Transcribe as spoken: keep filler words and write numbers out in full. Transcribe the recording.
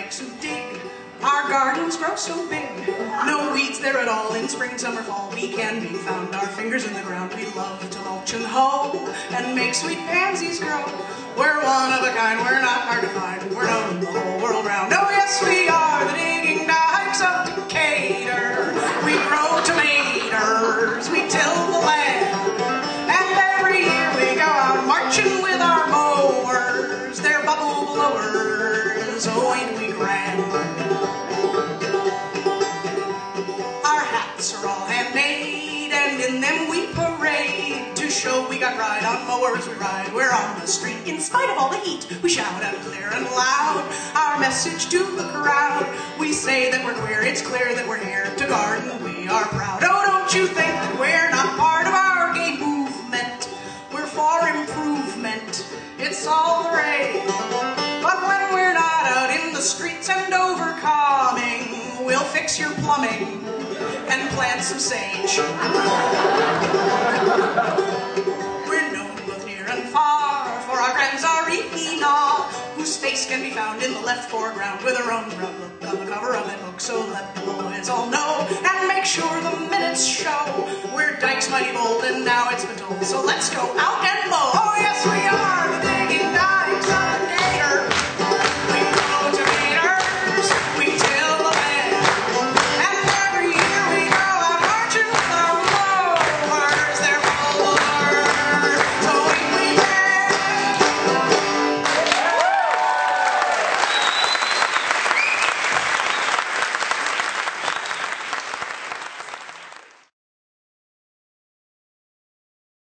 dykes who dig. Our gardens grow so big, no weeds there at all. In spring, summer, fall, we can be found. Our fingers in the ground, we love to mulch and hoe and make sweet pansies grow. We're one of a kind, we're not hard to find. We're known the whole world round. Oh yes, we are the Digging Dykes of Decatur. We grow tomatoes, we till the land, and every year we go out marching with our mowers. They're bubble-blowers, oh ain't we grand. Our hats are all handmade, and in them we parade. To show we got pride, on mowers we ride. We're on the street, in spite of all the heat. We shout out clear and loud our message to the crowd. We say that we're queer, it's clear that we're here to garden, we are proud. Oh, don't you think that we're not part of our gay movement? We're for improvement, it's all the rage. But when we're not out in the streets and overcoming, we'll fix your plumbing and plant some sage. We're known both near and far for our grand Tsarina, whose face can be found in the left foreground with her own proud look on the cover of that book. So let the boys all know and make sure the minutes show we're Dykes mighty bold, and now it's been told. So let's go out and mow. Oh yeah.